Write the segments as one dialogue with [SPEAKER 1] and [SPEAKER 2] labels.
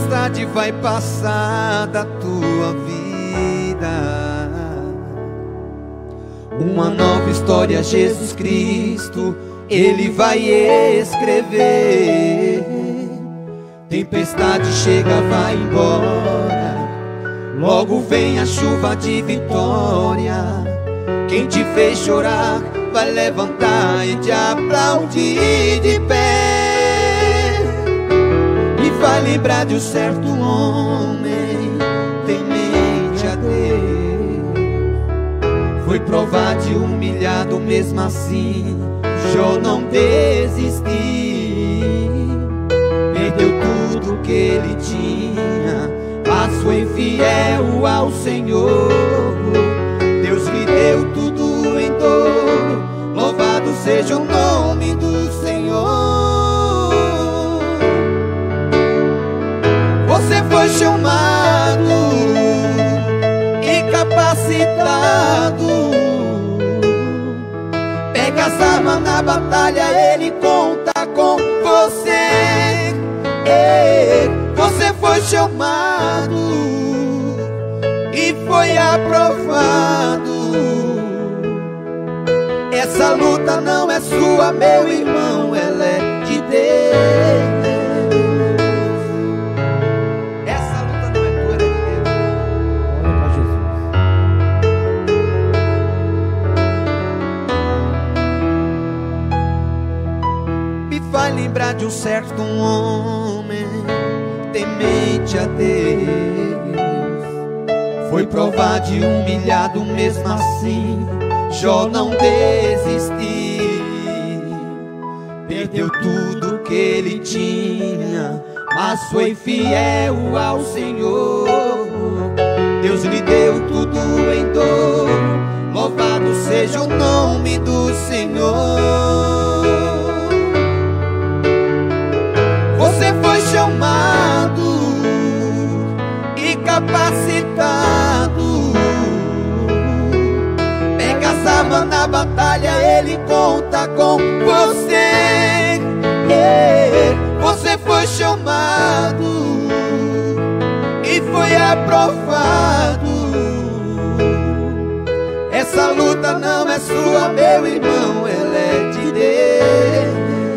[SPEAKER 1] tempestade vai passar da tua vida. Uma nova história, Jesus Cristo, Ele vai escrever. Tempestade chega, vai embora, logo vem a chuva de vitória. Quem te fez chorar vai levantar e te aplaudir de pé. E vai lembrar de um certo homem temente a Deus. Foi provado e humilhado, mesmo assim Jó não desistiu. Perdeu tudo que ele tinha, mas foi fiel ao Senhor. Deus lhe deu tudo em dobro, louvado seja o nome do Senhor. Você foi chamado e capacitado. Pega as armas na batalha, Ele conta com você. Você foi chamado e foi aprovado. Essa luta não é sua, meu irmão, ela é de Deus. Essa luta não é tua, ela é de Deus. Olha para Jesus. Me faz lembrar de um certo homem temente a Deus. Foi provado e humilhado, mesmo assim Jó não desistiu. Perdeu tudo que ele tinha, mas foi fiel ao Senhor. Deus lhe deu tudo em dobro, louvado seja o nome do Senhor. Você foi chamado e capacitado. Pega as armas na batalha, Ele conta com você. Você foi chamado e foi aprovado. Essa luta não é sua, meu irmão, ela é de Deus.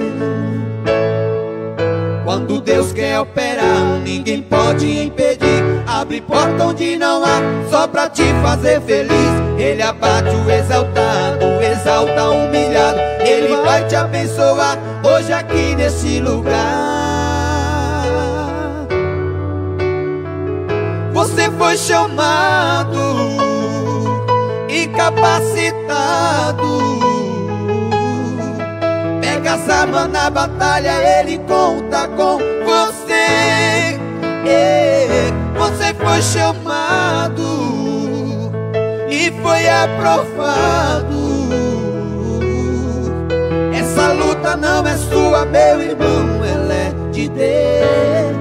[SPEAKER 1] Quando Deus quer operar, ninguém pode impedir. Abre porta onde não há, só pra te fazer feliz. Ele abate o exaltado, exalta o humilhado. Ele vai te abençoar hoje aqui nesse lugar. Você foi chamado e capacitado. Pega as armas na batalha, Ele conta com você. Você foi chamado e foi aprovado. Essa luta não é sua, meu irmão, ela é de Deus.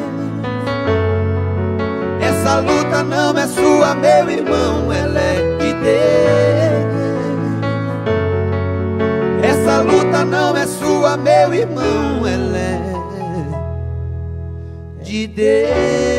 [SPEAKER 1] Essa luta não é sua, meu irmão, ela é de Deus. Essa luta não é sua, meu irmão, ela é de Deus.